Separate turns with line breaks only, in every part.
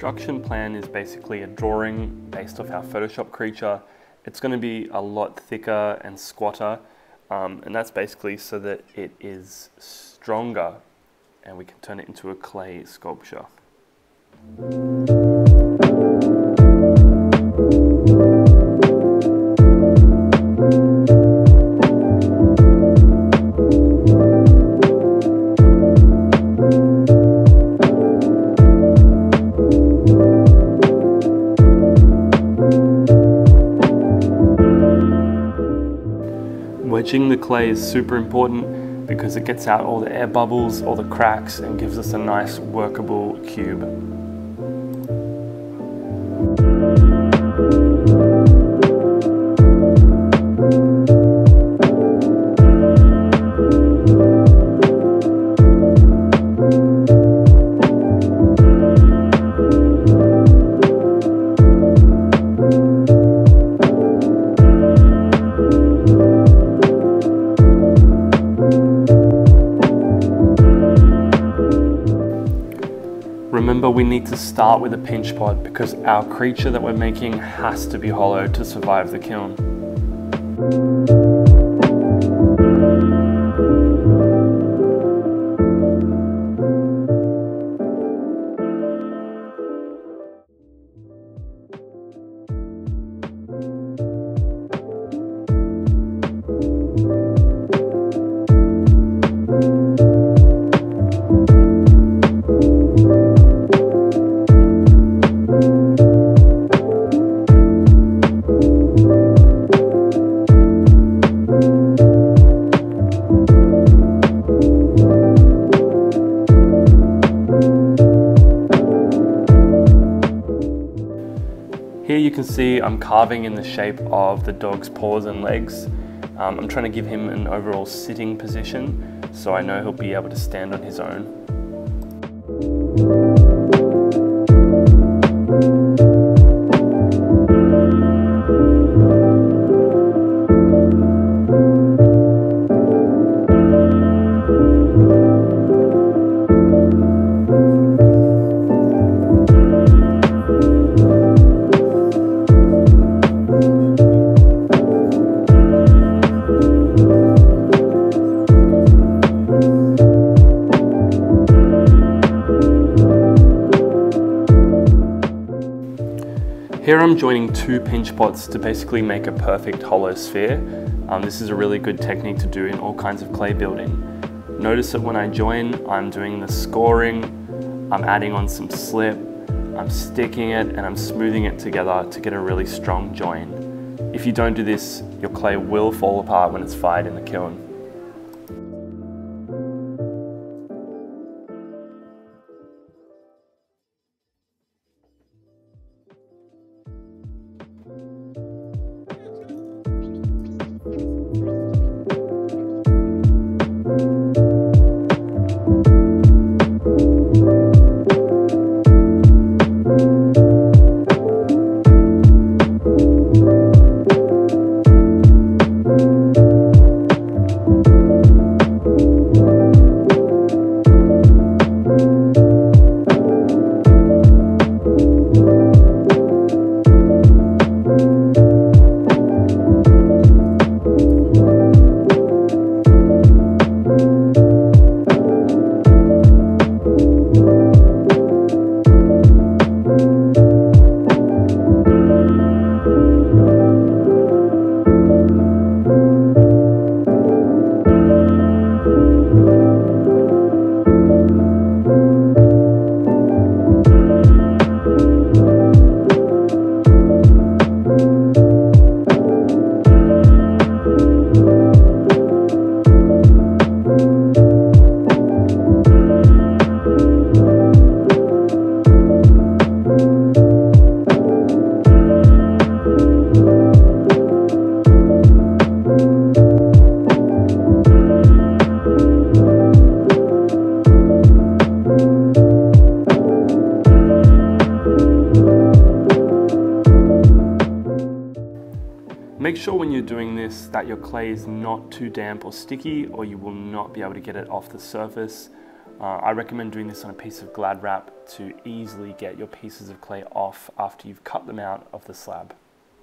construction plan is basically a drawing based off our Photoshop creature. It's going to be a lot thicker and squatter, and that's basically so that it is stronger and we can turn it into a clay sculpture. Wedging the clay is super important because it gets out all the air bubbles, all the cracks, and gives us a nice workable cube. Remember, we need to start with a pinch pot because our creature that we're making has to be hollow to survive the kiln. Here you can see I'm carving in the shape of the dog's paws and legs. I'm trying to give him an overall sitting position so I know he'll be able to stand on his own. Here I'm joining two pinch pots to basically make a perfect hollow sphere. This is a really good technique to do in all kinds of clay building. Notice that when I join, I'm doing the scoring, I'm adding on some slip, I'm sticking it, and I'm smoothing it together to get a really strong join. If you don't do this, your clay will fall apart when it's fired in the kiln. Make sure when you're doing this that your clay is not too damp or sticky, or you will not be able to get it off the surface. I recommend doing this on a piece of Glad wrap to easily get your pieces of clay off after you've cut them out of the slab.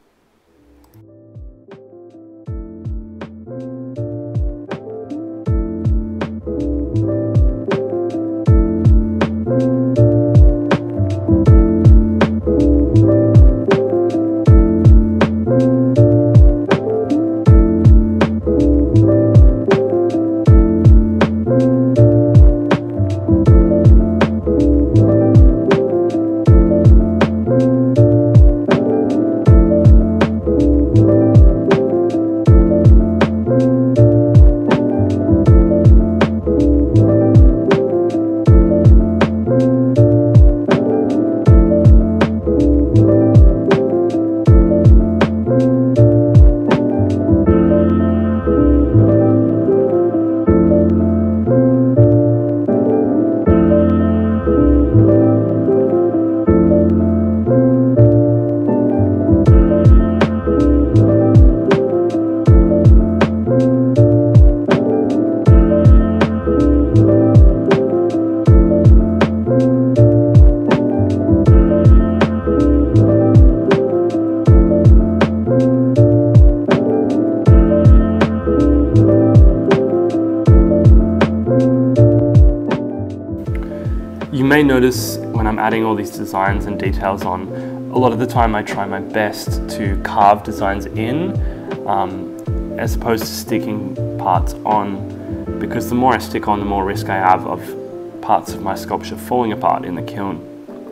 You may notice when I'm adding all these designs and details on, a lot of the time I try my best to carve designs in as opposed to sticking parts on, because the more I stick on, the more risk I have of parts of my sculpture falling apart in the kiln.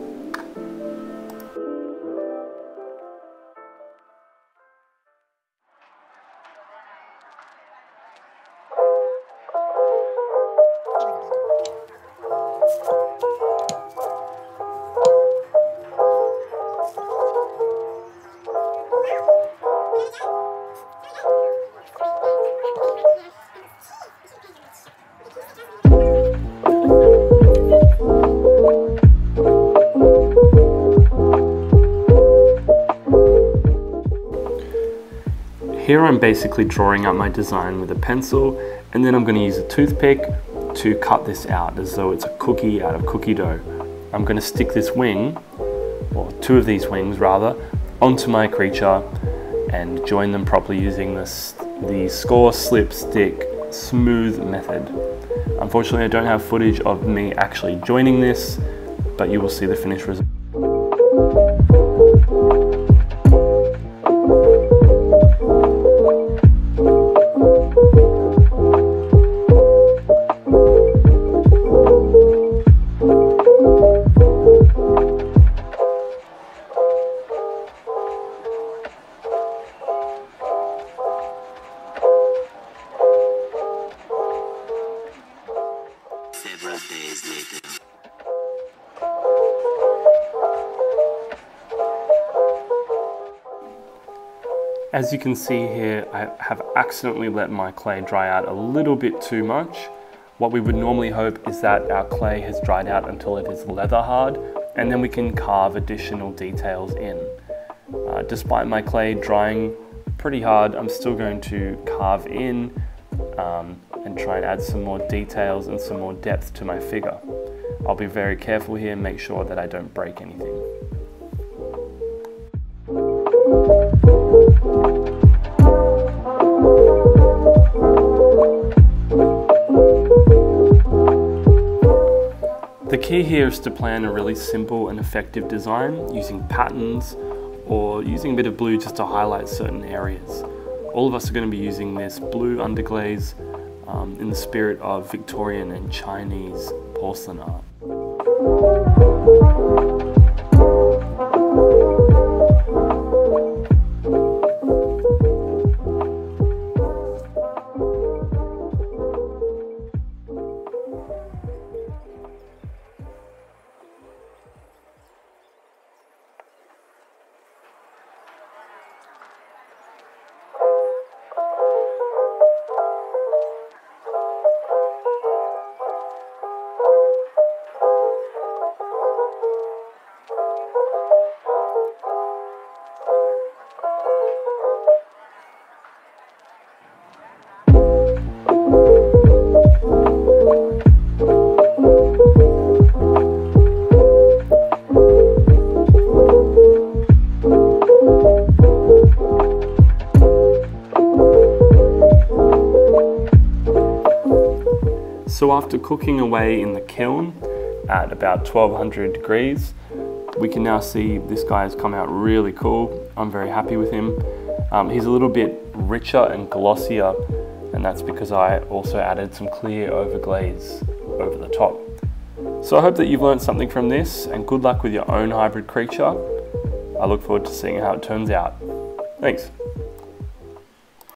Here I'm basically drawing out my design with a pencil, and then I'm going to use a toothpick to cut this out as though it's a cookie out of cookie dough. I'm going to stick this wing, or two of these wings rather, onto my creature and join them properly using the score, slip, stick, smooth method. Unfortunately, I don't have footage of me actually joining this, but you will see the finished result.
Several days later.
As you can see here, I have accidentally let my clay dry out a little bit too much. What we would normally hope is that our clay has dried out until it is leather hard, and then we can carve additional details in. Despite my clay drying pretty hard, I'm still going to carve in and try and add some more details and some more depth to my figure. I'll be very careful here and make sure that I don't break anything. The key here is to plan a really simple and effective design using patterns or using a bit of blue just to highlight certain areas. All of us are going to be using this blue underglaze in the spirit of Victorian and Chinese porcelain art. after cooking away in the kiln at about 1200 degrees, we can now see this guy has come out really cool. I'm very happy with him. He's a little bit richer and glossier, and that's because I also added some clear overglaze over the top. So I hope that you've learned something from this, and good luck with your own hybrid creature. I look forward to seeing how it turns out. Thanks.